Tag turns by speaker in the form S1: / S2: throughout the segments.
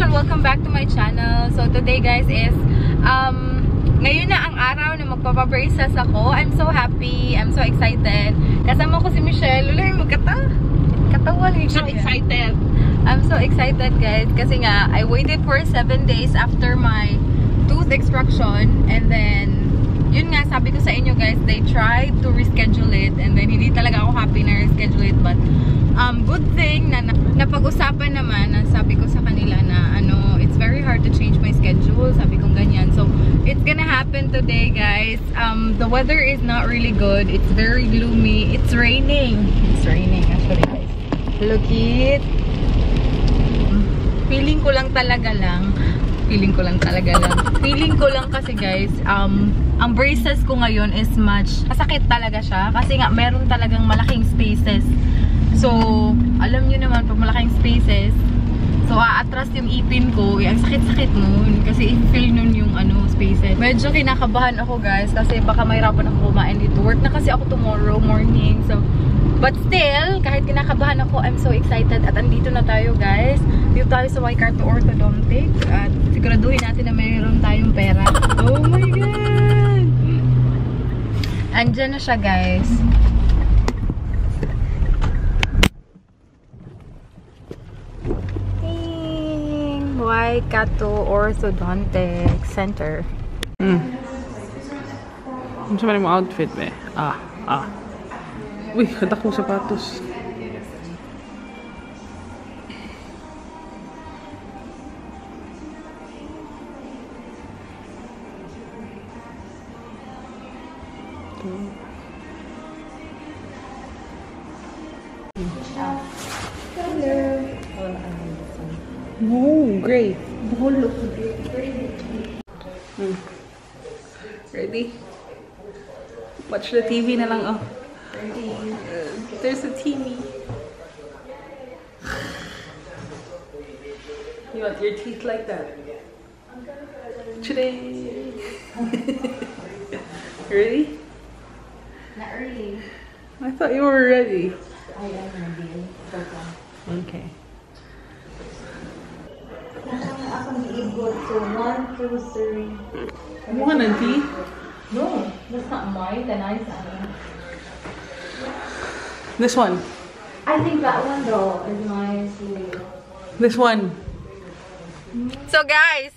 S1: Rachel, welcome back to my channel. So today guys is ngayon na ang araw na magpapabraces ako. I'm so happy, I'm so excited. Kasama ko si Michelle. Lulay mo katawa.
S2: So excited.
S1: I'm so excited guys kasi nga I waited for 7 days after my tooth extraction, and then yun nga, sabi ko sa inyo guys, they tried to reschedule it and then hindi talaga ako happy na reschedule it, but good thing na napag-usapan naman, sabi ko sa kanila na it's very hard to change my schedule, sabi ko ganyan. So it's gonna happen today guys. The weather is not really good, it's very gloomy, it's raining actually guys. Look it, feeling ko lang kasi guys, ang braces ko ngayon is masakit talaga siya kasi nga meron talagang malaking spaces. So alam niyo naman pag malaking spaces, so aatras yung ipin ko, ang sakit-sakit nun kasi i-feel nun yung spaces. Medyo kinakabahan ako guys kasi baka mahirapan ako kumain dito. Work na kasi ako tomorrow morning, so but still, kahit kinakabahan ako, I'm so excited at andito na tayo guys. Dito tayo sa Waikato Orthodontics at siguraduhin natin na mayroon tayong pera. Oh my God! Andyan na siya guys. Waikato Orthodontics Center.
S2: Ano sa mo outfit be? Uy, kada ko sapatos. Oh, great. Ready? Watch the TV na lang, oh. There's a TV. You want your teeth like that? Today. Ready?
S1: Not really.
S2: I thought you were ready.
S1: I am ready.
S2: Okay.
S1: So 1, 2, 3.
S2: One auntie?
S1: No, that's not mine. The nice one.
S2: This one.
S1: I think that one though is mine too.
S2: This one.
S1: So guys,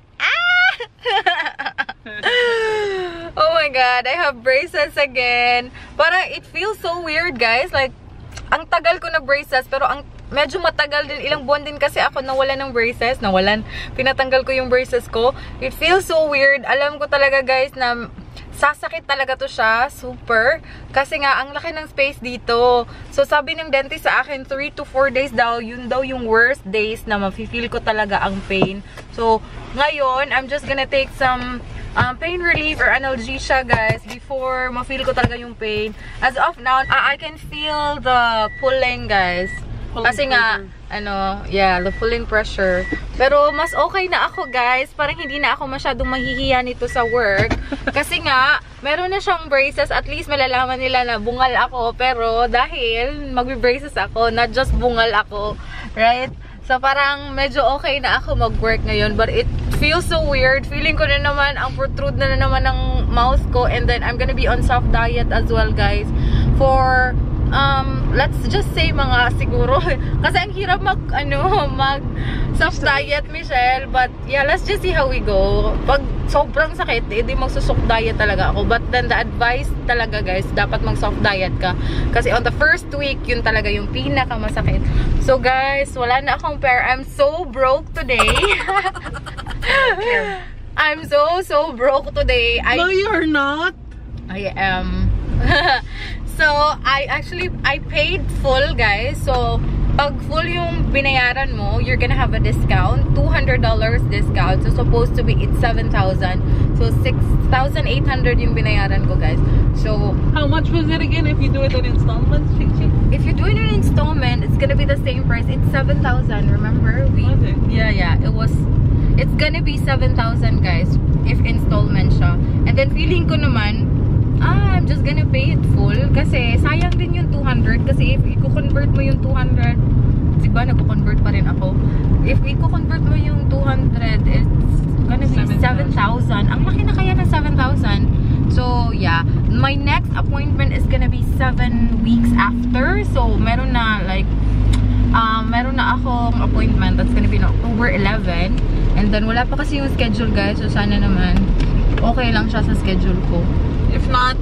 S1: oh my God, I have braces again. Parang it feels so weird guys. Like, ang tagal ko na braces, pero ang medyo matagal din, ilang buwan din kasi ako nawalan ng braces. Pinatanggal ko yung braces ko. It feels so weird. Alam ko talaga guys na sasakit talaga to siya, super. Kasi nga, ang laki ng space dito. So, sabi ng dentist sa akin, 3 to 4 days daw, yun daw yung worst days na mafe-feel ko talaga ang pain. So, ngayon, I'm just gonna take some pain relief or analgesia, guys, before ma-feel ko talaga yung pain. As of now, I can feel the pulling, guys. Kasi nga, the pulling pressure. Pero mas okay na ako guys. Parang hindi na ako masyadong mahihiya nito sa work. Kasi nga, meron na siyang braces. At least malalaman nila na bungal ako. Pero dahil magbe-braces ako, not just bungal ako. Right? So parang medyo okay na ako mag-work ngayon. But it feels so weird. Feeling ko na naman, ang protrude na naman ng mouth ko. And then I'm gonna be on soft diet as well guys. For let's just say mga siguro kasi ang hirap mag soft diet, Michelle, but yeah, let's just see how we go. Pag sobrang sakit, edi magso-soft diet talaga ako. But then the advice talaga guys, dapat mag soft diet ka kasi on the first week, yun talaga yung pinaka masakit. So guys, wala na akong pera. I'm so broke today. I'm so broke today.
S2: No, you're not.
S1: I am. So, I paid full, guys. So, pag full yung binayaran mo, you're gonna have a discount. $200 discount. So, supposed to be, it's 7,000. So, 6,800 yung binayaran ko, guys. So,
S2: how much was it again if you do it in installments?
S1: If you do it in installment, it's gonna be the same price. It's 7,000, remember?
S2: Was it?
S1: Yeah. It's gonna be 7,000, guys, if installment siya. And then, feeling ko naman, I'm just gonna pay it full kasi sayang din yung 200 kasi if i-convert mo yung 200, diba nagko-convert pa rin ako, if i-convert mo yung my next appointment is gonna be 7 weeks after. So, meron na like, meron na akong appointment that's gonna be on October 11. And then, wala pa kasi yung schedule, guys. So, sana naman, okay lang siya sa schedule ko.
S2: If not,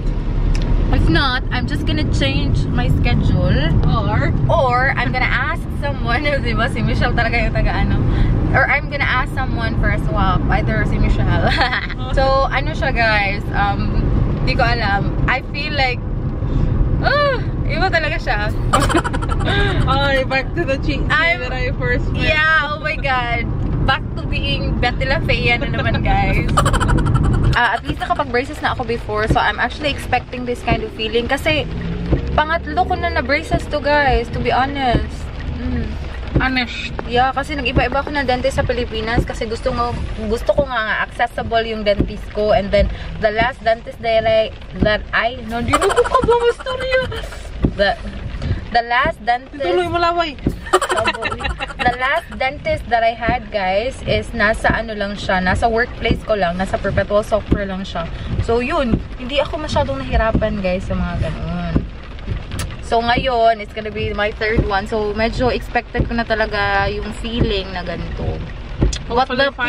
S1: I'm just gonna change my schedule. Or I'm gonna ask someone, di ba? Si Michelle talaga yung taga-ano. Or I'm gonna ask someone for a swap. Either si Michelle. So, ano siya, guys? Di ko alam. I feel like, iba talaga siya.
S2: back to the cheat that I first met.
S1: Yeah, oh my God. Back to being Betty La Fea na naman, guys. At least nakapag-braces na ako before. So, I'm actually expecting this kind of feeling. Kasi, pangatlo ko na na-braces to, guys. To be honest.
S2: Honest.
S1: Yeah, kasi nag-iba-iba ako ng dentist sa Pilipinas. Kasi gusto ko nga accessible yung dentist ko. And then, the last dentist that I hindi ko pa ba mastorya. The last dentist...
S2: Tuloy mo laway.
S1: The last dentist that I had, guys, is nasa ano lang siya, nasa workplace ko lang, nasa perpetual software lang siya. So, yun, hindi ako masyadong nahirapan, guys, sa mga ganun. So, ngayon, it's gonna be my third one. So, medyo expected ko na talaga yung feeling na ganito. But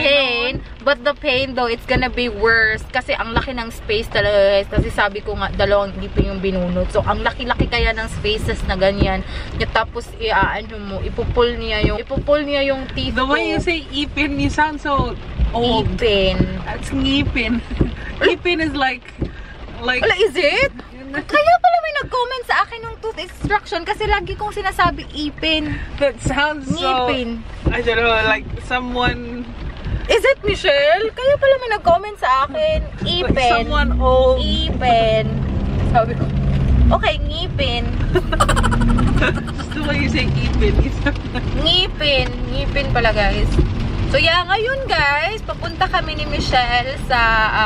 S1: the pain though, it's gonna be worse. Kasi ang laki ng space talaga. Kasi sabi ko nga, dalawang ngipin yung binunot. So, ang laki-laki kaya ng spaces na ganyan. Tapos, ipupul niya yung teeth
S2: The
S1: ko.
S2: way you say ipin, you sound so old.
S1: Ipin.
S2: That's ngipin. Ipin is like...
S1: Wala, is it? Kaya pala may nag-comment sa akin ng tooth extraction kasi lagi kong sinasabi ipin.
S2: That sounds
S1: ngipin.
S2: So... I don't know, like someone...
S1: Is it Michelle? Kaya pala may nag-comment sa akin. Ipin.
S2: Like someone old.
S1: Ipin. Sabi ko, okay, ngipin.
S2: Just the way you say ipin.
S1: Ngipin. Ngipin pala, guys. So, yeah, ngayon, guys, papunta kami ni Michelle sa,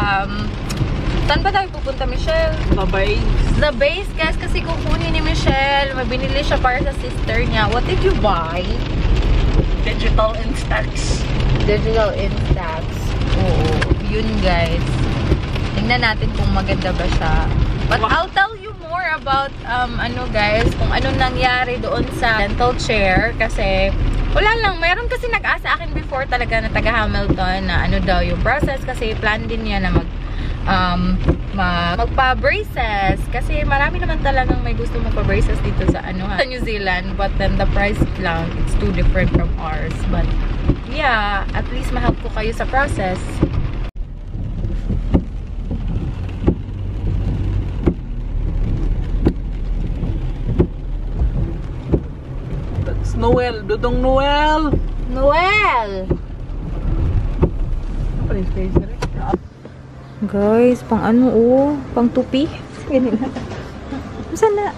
S1: saan ba tayo pupunta, Michelle?
S2: The base.
S1: The base, guys, kasi kukunin ni Michelle. Mabinili siya para sa sister niya. What did you buy?
S2: Digital Instax.
S1: Digital Instax. Oo. Yun, guys. Tingnan natin kung maganda ba siya. But I'll tell you more about, guys, kung anong nangyari doon sa dental chair. Kasi, wala lang. Mayroon kasi nag-asa akin before talaga na taga Hamilton na ano daw yung process. Kasi plan din niya na magpa-braces. Kasi marami naman talagang may gusto magpa-braces dito sa sa New Zealand. But then the price lang, it's too different from ours. But yeah, at least ma-help ko kayo sa process.
S2: That's Noel. Dudong Noel.
S1: Noel!
S2: Apa yung space na rin?
S1: Guys, pang pang tupi. Ganun. Saan na?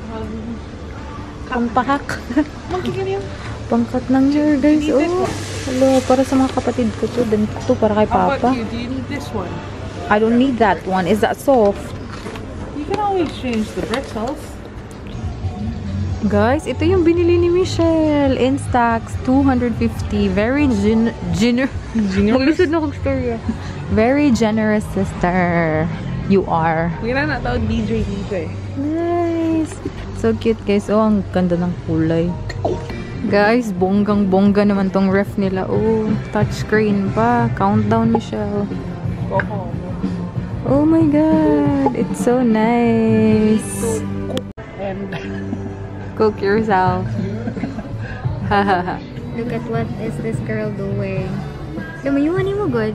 S1: Pang pahak. Pangkat ng hair, guys. Hello, para sa mga kapatid ko to. Ito para kay
S2: How
S1: Papa.
S2: about you? Do you need this one?
S1: I don't need that one. Is that soft?
S2: You can always change the bristles.
S1: Guys, ito yung binili ni Michelle. Instax, 250. Very generous. Maglusod na kong storya. Very generous, sister. You are.
S2: Hindi na tawag DJ.
S1: Nice. So cute, guys. Oh, ang ganda ng kulay. Guys, bonggang-bongga naman tong ref nila. Oh, touchscreen pa. Countdown, Michelle. Oh my God. It's so nice.
S2: And
S1: Cook yourself.
S3: Look at what is this girl doing. Lumayuan mo good.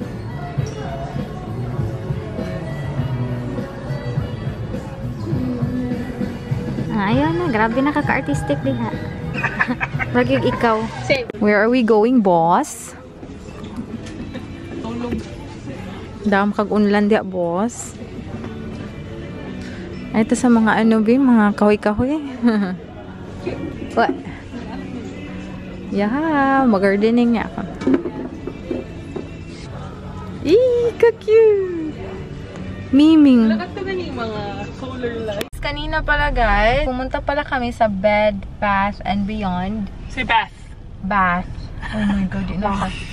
S3: Ayaw na, grabe nakaka-artistic diha. Bagay ikaw.
S1: Where are we going, boss?
S2: tulog.
S1: Dam kag unlan dia, boss. Ito sa mga mga kahoy-kahoy. What? Yeah, mag-gardening niya ako. Ka-cute! Miming.
S2: Lakat na yung mga solar lights.
S1: Kanina pala, guys, pumunta pala kami sa Bed Bath and Beyond.
S2: Si Beth.
S1: Bath. Oh my God,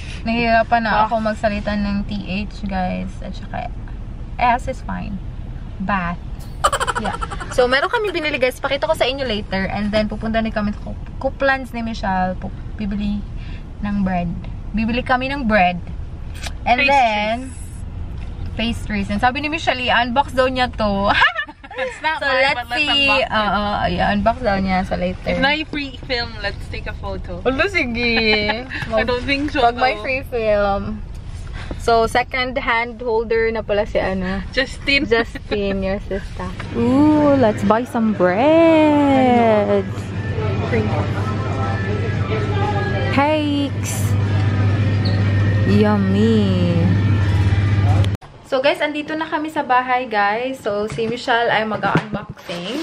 S1: nahihirapan na ako magsalita ng TH, guys. At saka, S is fine. bath. Yeah. So, meron kami binili guys. Pakita ko sa inyo later. And then, pupunta na kami sa Couplands ni Michelle. Bibili ng bread. Bibili kami ng bread. And then, pastries. And sabi ni Michelle, i-unbox daw niya to.
S2: It's not
S1: So,
S2: mine,
S1: let's
S2: but let's
S1: see.
S2: unbox it.
S1: I-unbox daw niya sa later.
S2: If not free film, let's take a photo.
S1: Wala, sige.
S2: I don't think so.
S1: Pag may
S2: though.
S1: free film. So, second hand holder na pala si
S2: Justin.
S1: Justin, your sister. Ooh, let's buy some bread. Cakes. Yummy. So, guys, andito na kami sa bahay, guys. So, si Michelle ay mag-unboxing.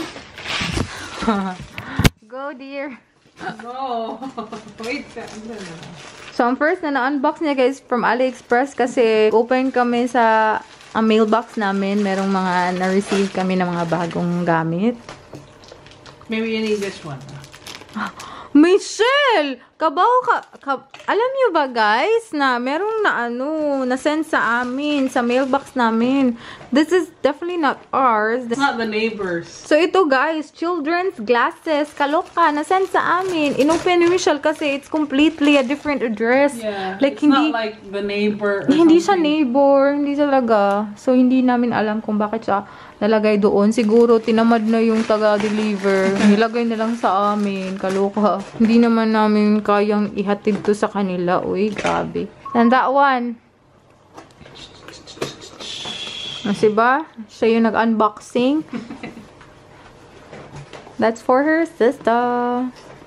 S1: Go, dear.
S2: No. Wait.
S1: So, ang first na na-unbox niya, guys, from AliExpress kasi open kami sa mailbox namin. Merong mga na-receive kami ng mga bagong gamit.
S2: Maybe you need this one.
S1: Michelle! Kabaw ka, alam niyo ba, guys, na merong na-send sa amin, sa mailbox namin. This is definitely not ours.
S2: It's not the neighbors.
S1: So, ito, guys, children's glasses. Kaloka, na-send sa amin. Inopen ni Michelle kasi it's completely a different address.
S2: Yeah.
S1: Like,
S2: it's not like the neighbor or
S1: hindi siya
S2: something.
S1: neighbor. Hindi talaga. So, hindi namin alam kung bakit siya nalagay doon. Siguro, tinamad na yung taga-deliver. Nilagay na lang sa amin. Kaloka. Hindi naman namin kayang ihatid to sa kanila. Uy, grabe. And that one. Kasi ba? Siya yung nag-unboxing. That's for her sister.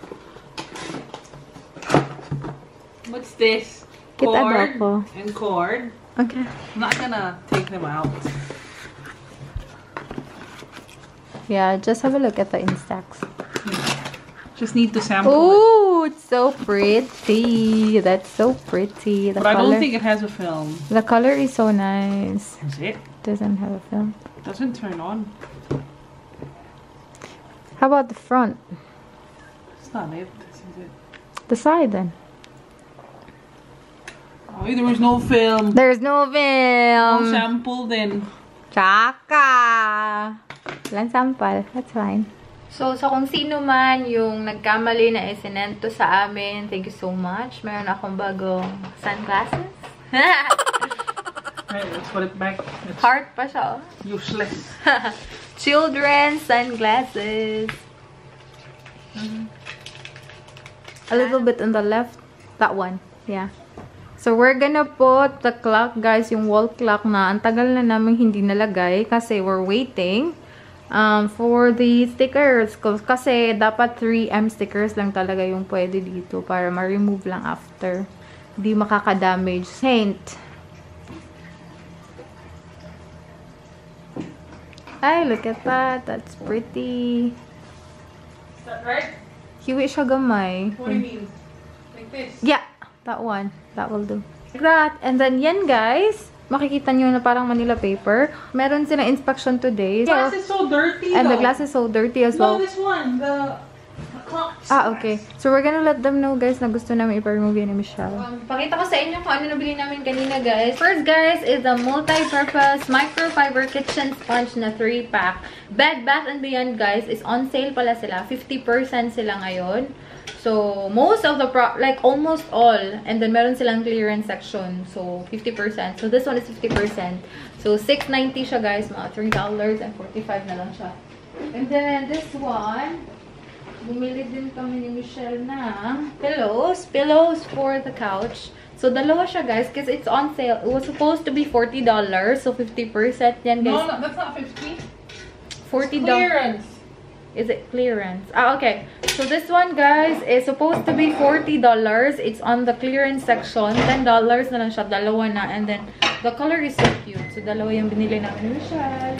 S2: What's this?
S1: Kita daw
S2: Cord
S1: ko.
S2: and cord.
S1: Okay.
S2: I'm not gonna take them out.
S1: Yeah, just have a look at the Instax.
S2: Just need to sample it.
S1: Oh, it's so pretty. That's so pretty. The
S2: But I
S1: color,
S2: don't think it has a film.
S1: the color is so nice.
S2: Is it?
S1: Doesn't have a film.
S2: Doesn't turn on.
S1: How about the front?
S2: It's not it. This is it.
S1: The side then?
S2: Oh, there was no film.
S1: There's no
S2: No
S1: film.
S2: sample then.
S1: Tsaka. Walang sample. That's fine. So, sa kung sino man yung nagkamali na isinento sa amin, thank you so much. Meron akong bagong sunglasses.
S2: Right, let's put it back. It's
S1: Heart pa siya, oh.
S2: useless.
S1: Children's sunglasses. A little bit on the left. That one. Yeah. So, we're gonna put the clock, guys, yung wall clock na ang tagal na namin hindi nalagay kasi we're waiting for the stickers. Kasi dapat 3M stickers lang talaga yung pwede dito para ma-remove lang after. Hindi makaka-damage. Saint. Ay, look at that. That's pretty.
S2: Is that right?
S1: Hiwi siya gamay.
S2: What do you mean? Like this?
S1: Yeah, that one. That will do. Like that. And then yan, guys. Makikita nyo na parang Manila paper. Meron sila inspection today.
S2: The glass is so dirty.
S1: And the
S2: though.
S1: glass is so dirty as
S2: No,
S1: well.
S2: this one. The clock.
S1: Ah, okay. So, we're gonna let them know, guys, na gusto namin ipa-remove yan ni Michelle. Pakita ko sa inyo kung ano nabili namin kanina, guys. First, guys, is the multi-purpose microfiber kitchen sponge na 3-pack. Bed Bath & Beyond, guys, is on sale pala sila. 50% sila ngayon. So, most of the, like, almost all. And then, meron silang clearance section. So, 50%. So, this one is 50%. So, $6.90 siya, guys. Mga $3.45 na lang siya. And then, this one, bumili din kami ni Michelle ng pillows. Pillows for the couch. So, dalawa siya, guys, because it's on sale. It was supposed to be $40. So, 50% yan, guys.
S2: No, that's not 50.
S1: $40.
S2: Clearance.
S1: Is it clearance? Ah, okay. So, this one, guys, is supposed to be $40. It's on the clearance section. $10 na lang siya. Dalawa na. And then, the color is so cute. So, dalawa yung binili namin ni Michelle.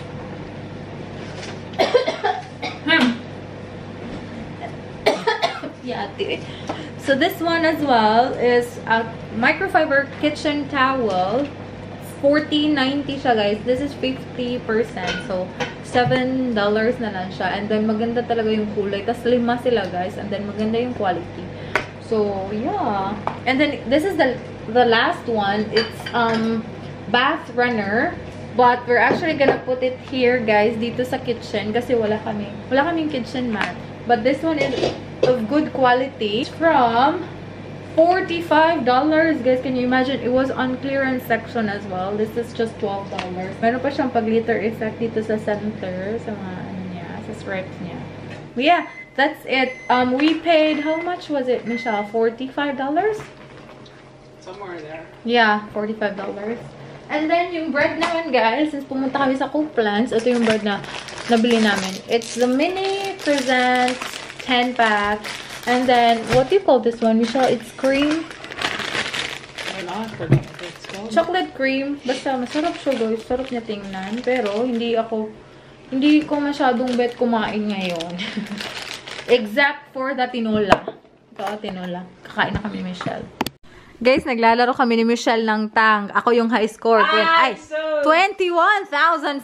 S1: Yeah, so this one as well is a microfiber kitchen towel. $14.90 siya, guys. This is 50%. So, $7 na lang siya. And then, maganda talaga yung kulay. Tapos, 5 sila, guys. And then, maganda yung quality. So, yeah. And then, this is the last one. It's bath runner. But we're actually gonna put it here, guys, dito sa kitchen kasi wala kaming kitchen mat. But this one is of good quality. It's from $45, guys. Can you imagine? It was on clearance section as well. This is just $12. Meron pa siyang pag-glitter effect dito sa center, sa mga ano niya, sa stripes niya. But yeah, that's it. We paid, how much was it, Michelle? $45?
S2: Somewhere there.
S1: Yeah, $45. And then, yung bread naman, guys, since pumunta kami sa Copelands, ito yung bread na nabili namin. It's the mini presents 10-pack. And then, what do you call this one, Michelle? It's cream.
S2: I forgot what it's called.
S1: Chocolate cream. Basta, masarap siya, guys. Sarap niya tingnan. Pero, hindi ko masyadong bet kumain ngayon. Except for the tinola. Ito, tinola. Kakain na kami, Michelle. Guys, naglalaro kami ni Michelle ng tang. Ako yung high score. Ay, 21,400!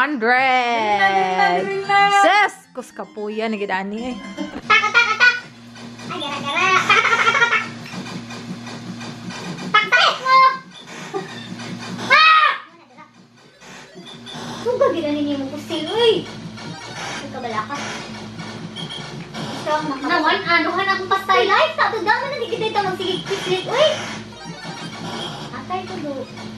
S1: Sis! Kus kapuya, nagidani eh.
S4: Taka, taka, tak! Ay, gara, gara! Taka, taka, taka, tak! Tak, takit mo! Ah! Kung gagilan ninyo mo kustil, uy! Nagkabala ka. Naman, anuhan akong pastay life. Sato daman na digitay ito magsigit-sigit. Uy! Atay ko do.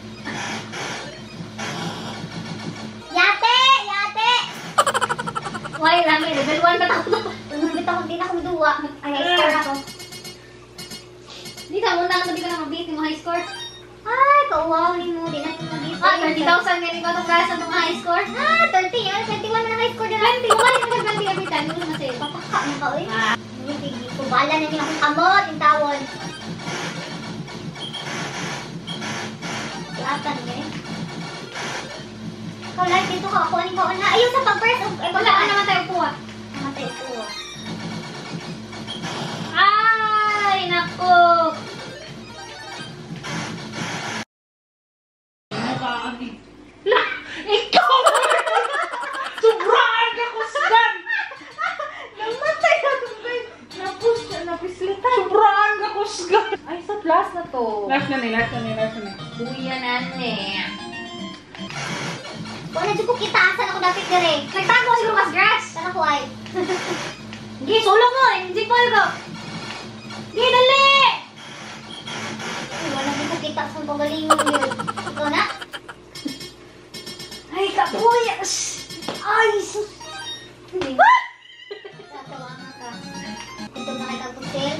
S4: Yate! Yate! Uy, lami. Level 1 ba ako? Tunubit ako, di na akong duwa. Ay, high score ako. Di ka, muna naman di ka na mabit yung high score. Ay, kauwawin mo. Di na akong mabit. Ah, 30,000 ganun ba itong gas ang high score? Ah, 30. 21 na high score na lang. 20. Bumalik na 20 every time. Ano na sa'yo? Papaka mo ka, uy. Kubala na niyo akong kamot, yung tawon. Yatan niya eh. Ikaw live dito ka, ako aning kaon na. Ayun sa pag-first, wala ka naman tayo puwa. Naman tayo puwa. Ay, naku!
S2: Ikaw! Sobraan ka kusgan!
S1: Namatay ako, guys. Napislita.
S2: Sobraan ka kusgan!
S1: Ay, sa last na to.
S2: Last na ni.
S1: Buya na ne.
S4: Kung na dyan ko kita, saan ako dapat gare? Nagtago siguro mas grass. Saan ako ay? Hindi, solo mo. Hindi ko algo. Hindi, dali! Ay, wala din ko kita sa pagaling yun. Ito na? Ay, kapuya! Ay, sus! Hindi. Tatawangan ka. Ito na kayo kapusil.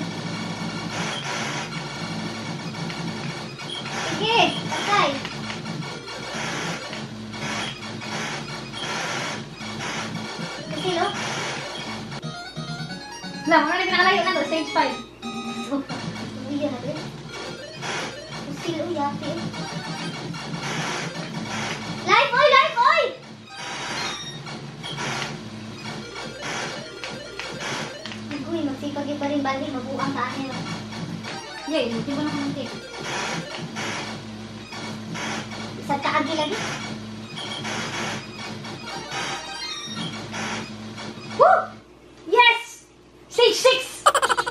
S4: Sige, patay. Kasi, no? Na, mga nagkakalayo na to, stage 5. Uy, yan natin. Pusil, uy, ate. Live, oy! Live, oy! Uy, magsipag yung pa rin bali, mabuang sa akin. Yay, hindi mo na kumunti. Isang kaagi lagi. Woo! Yes! Stage 6!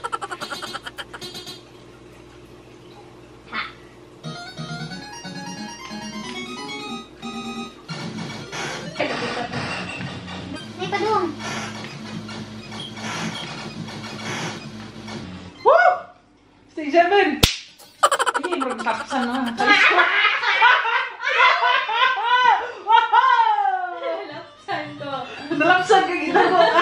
S4: Ha! May padung.
S2: Woo! Stage 7! Hindi, magtapsan na.
S1: Lapsan ko.
S2: Nalapsan ka ginagawa ka.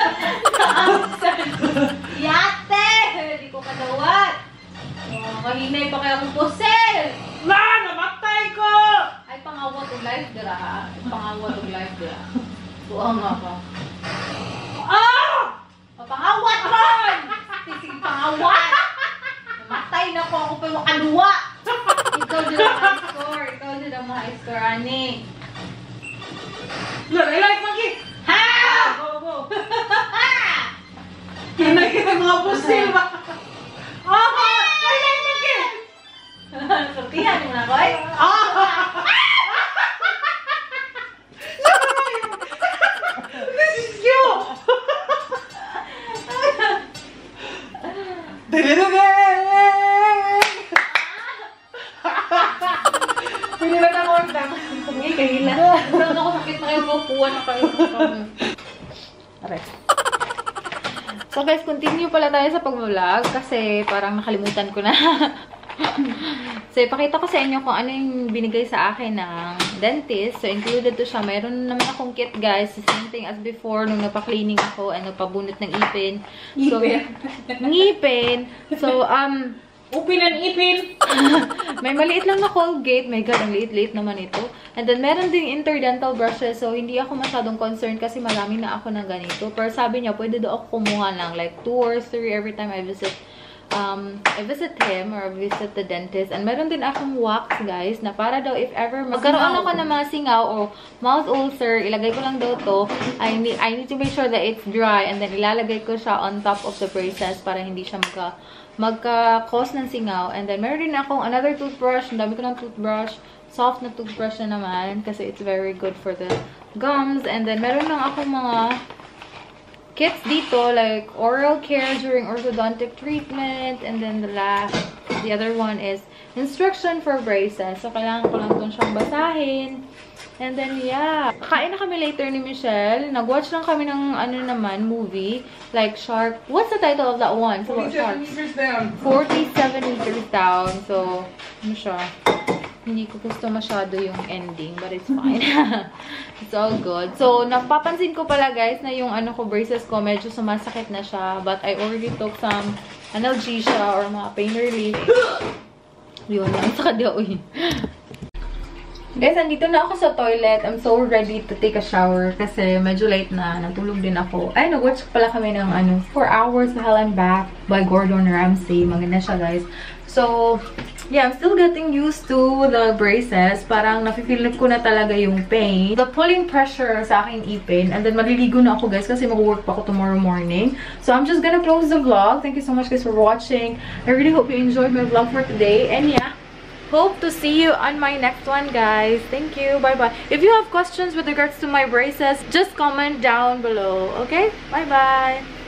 S1: Yate! Hindi ko kadawat. Oh, kahinay pa kaya akong pusil.
S2: Na! Namatay ko!
S1: Ay, pangawat og live dira ha. Pangawat og live dira. Buang nga ka.
S2: Ah!
S1: Pangawat ron! Sisig pangawat! Namatay na ko ako pa yung kaluwa. Ikaw dyan ang high score. Ikaw dyan ang high score, ani.
S2: Like, Maki!
S1: Ha!
S2: Go, go! Hinay kita mga pusil ba? Ah! Like, Maki!
S1: Sortihan mo na ko eh.
S2: This is you! Pwede na ako ang kahila.
S1: Parang ako sakit na kayo, bukuhan na kayo.
S2: Aray.
S1: So guys, continue pala tayo sa pag-vlog kasi parang nakalimutan ko na. So, ipakita ko sa inyo kung ano yung binigay sa akin ng dentist. So, included to siya. Mayroon naman akong kit, guys. The same thing as before nung napa-cleaning ako and nagpabunot ng ipin. So, ngipin. So,
S2: Upin ang ipin!
S1: may maliit lang na Colgate. My God, ang liit-liit naman ito. And then, meron ding interdental brushes. So, hindi ako masyadong concerned kasi marami na ako na ganito. Pero sabi niya, pwede daw ako kumuha lang. Like, 2 or 3 every time I visit him or visit the dentist. And meron din akong wax, guys, na para daw if ever magkaroon ako ng mga singaw o mouth ulcer, ilagay ko lang daw to. I need to make sure that it's dry and then ilalagay ko siya on top of the braces para hindi siya magka-cause ng singaw. And then meron din akong another toothbrush. Ang dami ko ng toothbrush. Soft na toothbrush na naman kasi it's very good for the gums. And then meron lang akong mga kits dito, like oral care during orthodontic treatment. And then the other one is instruction for braces. So, kailangan ko lang doon siyang basahin. And then, yeah. Kain na kami later ni Michelle. Nag-watch lang kami ng, movie. Like, Shark. What's the title of that one?
S2: 47 meters down.
S1: 47 meters down. So, ano siya? Hindi ko gusto masyado yung ending, but it's fine. It's all good. So, napapansin ko pala, guys, na yung braces ko, medyo sumasakit na siya. But I already took some analgesia or mga pain relief. Yun lang, sa kadaoy. Guys, andito na ako sa toilet. I'm so ready to take a shower kasi medyo late na. Natulog din ako. Ay, nag-watch pala kami ng 4 hours to Hell and Back by Gordon Ramsay. Maganda siya, guys. So, yeah, I'm still getting used to the braces. Parang nafe-feel ko na talaga yung pain. The pulling pressure sa aking ipin. And then maliligo na ako, guys, kasi mag-work pa ako tomorrow morning. So I'm just gonna close the vlog. Thank you so much, guys, for watching. I really hope you enjoyed my vlog for today. And yeah, hope to see you on my next one, guys. Thank you. Bye-bye. If you have questions with regards to my braces, just comment down below. Okay? Bye-bye.